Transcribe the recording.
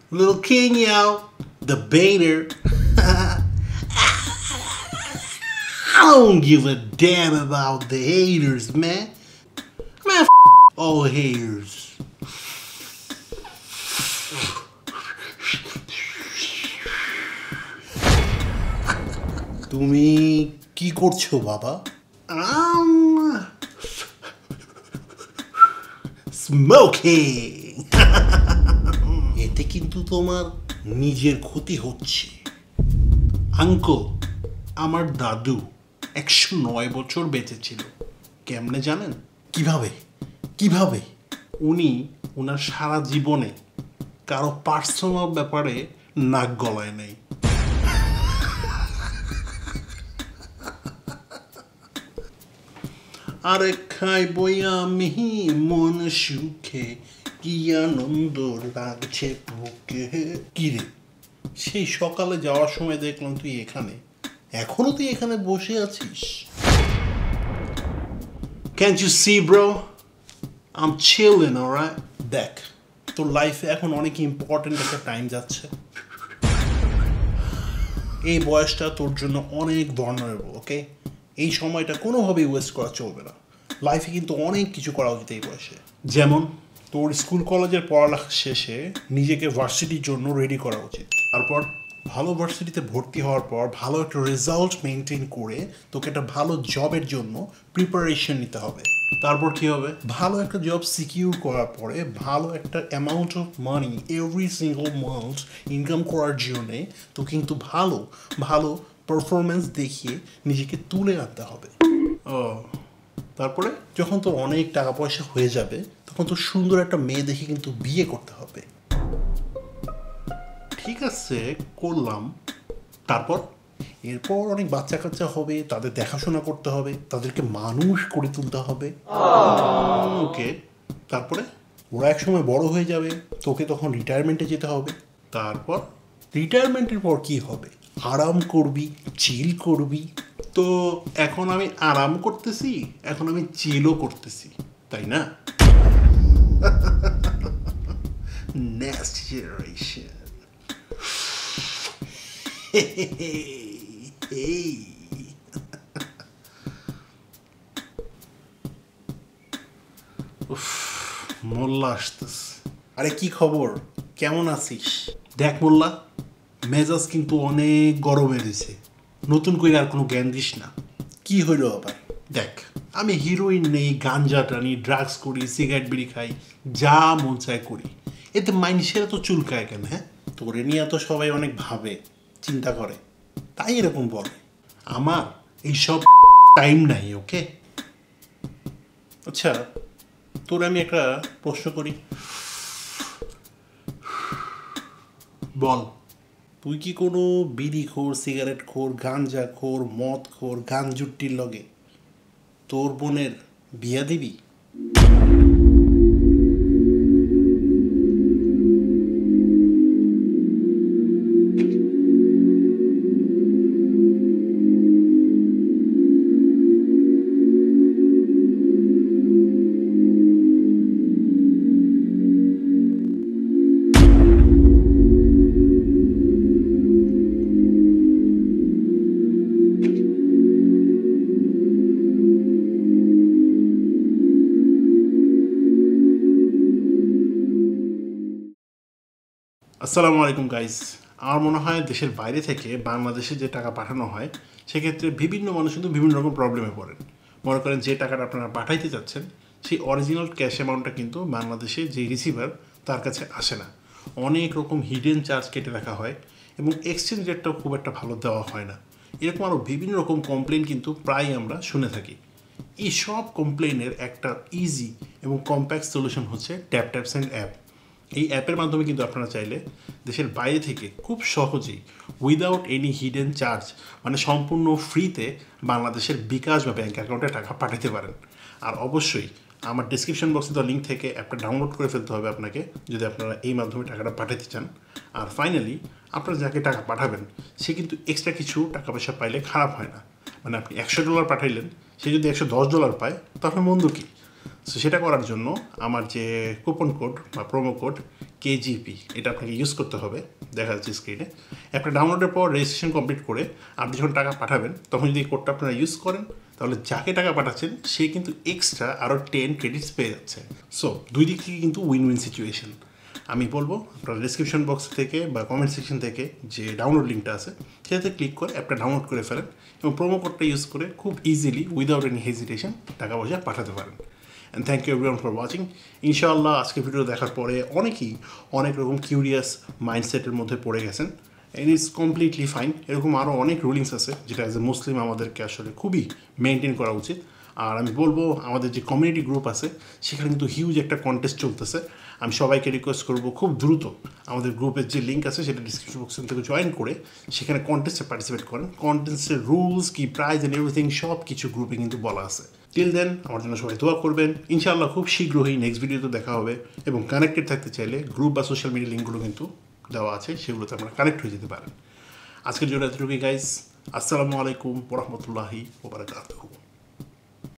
Little king, yo. The baiter. I don't give a damn about the haters, man. Man, all haters. তুমি কি করছো বাবা? Smoking. এতে কিন্তু তোমার নিজের ক্ষতি হচ্ছে। আঙ্কেল, আমার দাদু 109 বছর বেঁচে ছিল। কেমনে জানেন? কিভাবে উনি ওনার সারা জীবনে কারো পার্সোনাল ব্যাপারে নাক গলায় নাই। আরে খাইব আমি মন সুখে, কি আনন্দ লাগছে বুকে। কিরে, সেই সকালে যাওয়ার সময় দেখলাম তুই এখানে, এখনো তুই এখানে বসে আছিস। Can't you see, bro? I'm chilling, alright? দেখ, তোর লাইফে এখন অনেক ইম্পর্টেন্ট একটা টাইম যাচ্ছে। এই বয়সটা তোর জন্য অনেক vulnerable, ওকে? এই সময়টা কোনোভাবেই ওয়েস্ট করা চলবে না। লাইফে কিন্তু অনেক কিছু করা উচিত এই বয়সে। যেমন তোর স্কুল কলেজের পড়ালেখা শেষে নিজেকে ভার্সিটির জন্য রেডি করা উচিত। তারপর ভালো ভার্সিটিতে ভর্তি হওয়ার পর ভালো একটা রেজাল্ট মেনটেন করে তোকে একটা ভালো জবের জন্য প্রিপারেশন নিতে হবে। তারপর কি হবে? ভালো একটা জব সিকিউর করার পরে ভালো একটা amount of money every single month income করার জন্যে তো কিন্তু ভালো ভালো পারফরমেন্স দেখিয়ে নিজেকে তুলে আনতে হবে। ও, তারপরে যখন তোর অনেক টাকা পয়সা হয়ে যাবে তখন তোর সুন্দর একটা মেয়ে দেখে কিন্তু বিয়ে করতে হবে। ঠিক আছে, করলাম। এরপর অনেক বাচ্চা কাচ্চা হবে, তাদের দেখাশোনা করতে হবে, তাদেরকে মানুষ করে তুলতে হবে। ওকে, তারপরে ওরা এক সময় বড় হয়ে যাবে, তোকে তখন রিটায়ারমেন্টে যেতে হবে। তারপর রিটায়ারমেন্টের পর কি হবে? আরাম করবি, চিল করবি। তো এখন আমি আরাম করতেছি, এখন আমি চিলও করতেছি, তাই না? Next generation. মোল্লা আসতেছে। আরে কি খবর, কেমন আছিস? দেখ মোল্লা, মেজাজ কিন্তু অনেক গরমে দিছে, নতুন করে আর কোনো জ্ঞান দিস না। কি হইল আবার? দেখ, আমি হিরোইন নেই, গাঞ্জা টানি, ড্রাগস করি, সিগারেট বিড়ি খাই, যা মন চায় করি। এতে মানুষেরা তো চুলকায় কেন? হ্যাঁ, তোরে নিয়ে তো সবাই অনেক ভাবে, চিন্তা করে, তাই এরকম বলে। আমার এইসব টাইম নাই, ওকে? আচ্ছা, তোর আমি একটা প্রশ্ন করি, বল, তুই কি কোনো বিড়ি খোর, সিগারেট খোর, গাঞ্জা খোর, মদ খোর, গাঞ্জুট্টির লগে তোর বোনের বিয়া দিবি? আসসালামু আলাইকুম গাইজ। আমার মনে হয় দেশের বাইরে থেকে বাংলাদেশে যে টাকা পাঠানো হয় সেক্ষেত্রে বিভিন্ন মানুষ কিন্তু বিভিন্ন রকম প্রবলেমে পড়েন। মনে করেন যে টাকাটা আপনারা পাঠাইতে চাচ্ছেন সেই অরিজিনাল ক্যাশ অ্যামাউন্টটা কিন্তু বাংলাদেশে যে রিসিভার তার কাছে আসে না। অনেক রকম হিডেন চার্জ কেটে রাখা হয় এবং এক্সচেঞ্জ রেটটাও খুব একটা ভালো দেওয়া হয় না। এরকম আরও বিভিন্ন রকম কমপ্লেন কিন্তু প্রায় আমরা শুনে থাকি। এই সব কমপ্লেনের একটা ইজি এবং কম্প্যাক্ট সলিউশন হচ্ছে ট্যাপট্যাপ সেন্ড অ্যাপ। এই অ্যাপের মাধ্যমে কিন্তু আপনারা চাইলে দেশের বাইরে থেকে খুব সহজেই উইদাউট এনি হিডেন চার্জ মানে সম্পূর্ণ ফ্রিতে বাংলাদেশের বিকাশ বা ব্যাঙ্ক অ্যাকাউন্টে টাকা পাঠাতে পারেন। আর অবশ্যই আমার ডিসক্রিপশন বক্সে দেওয়া লিঙ্ক থেকে অ্যাপটা ডাউনলোড করে ফেলতে হবে আপনাকে, যদি আপনারা এই মাধ্যমে টাকাটা পাঠাতে চান। আর ফাইনালি আপনারা যাকে টাকা পাঠাবেন সে কিন্তু এক্সট্রা কিছু টাকা পয়সা পাইলে খারাপ হয় না। মানে আপনি $100 পাঠাইলেন, সে যদি $110 পায় তাহলে মন্দ কী? সো সেটা করার জন্য আমার যে কুপন কোড বা প্রোমো কোড KGP এটা আপনাকে ইউজ করতে হবে, দেখা যাচ্ছে স্ক্রিনে। একটা ডাউনলোডের পর রেজিস্ট্রেশন কমপ্লিট করে আপনি যখন টাকা পাঠাবেন তখন যদি এই কোডটা আপনারা ইউজ করেন তাহলে যাকে টাকা পাঠাচ্ছেন সে কিন্তু এক্সট্রা আরও 10 ক্রেডিটস পেয়ে যাচ্ছে। সো দুই দিক থেকে কিন্তু উইন উইন সিচুয়েশন। আমি বলবো আপনারা ডিসক্রিপশন বক্স থেকে বা কমেন্ট সেকশন থেকে যে ডাউনলোড লিঙ্কটা আছে সেটাতে ক্লিক করে অ্যাপটা ডাউনলোড করে ফেলেন এবং প্রোমো কোডটা ইউজ করে খুব ইজিলি উইদাউট এনি হেজিটেশন টাকা পয়সা পাঠাতে পারেন। And thank you everyone for watching. ইনশাআল্লাহ আজকে ভিডিও দেখার পরে অনেকেই অনেক রকম কিউরিয়াস মাইন্ডসেটের মধ্যে পড়ে গেছেন, অ্যান্ড ইটস কমপ্লিটলি ফাইন। এরকম আরও অনেক রুলিংস আছে যেটা অ্যাজ এ মুসলিম আমাদেরকে আসলে খুবই মেনটেন করা উচিত। আর আমি বলবো আমাদের যে কমিউনিটি গ্রুপ আছে সেখানে কিন্তু হিউজ একটা কন্টেস্ট চলতেছে। আমি সবাইকে রিকোয়েস্ট করবো খুব দ্রুত আমাদের গ্রুপের যে লিঙ্ক আছে সেটা ডিসক্রিপশন বক্স থেকে জয়েন করে সেখানে কন্টেস্টে পার্টিসিপেট করেন। কন্টেস্টের রুলস কি, প্রাইজ অ্যান্ড এভরিথিং সব কিছু গ্রুপে কিন্তু বলা আছে। টিল দেন আমার জন্য সবাই দোয়া করবেন। ইনশাআল্লাহ খুব শীঘ্রই নেক্সট ভিডিওতে দেখা হবে, এবং কানেক্টেড থাকতে চাইলে গ্রুপ বা সোশ্যাল মিডিয়া লিঙ্কগুলো কিন্তু দেওয়া আছে, সেগুলোতে আপনারা কানেক্ট হয়ে যেতে পারেন। আজকের জন্য এতটুকুই গাইজ। আসসালামু আলাইকুম ওয়া রাহমাতুল্লাহি ওয়া বারাকাতুহু।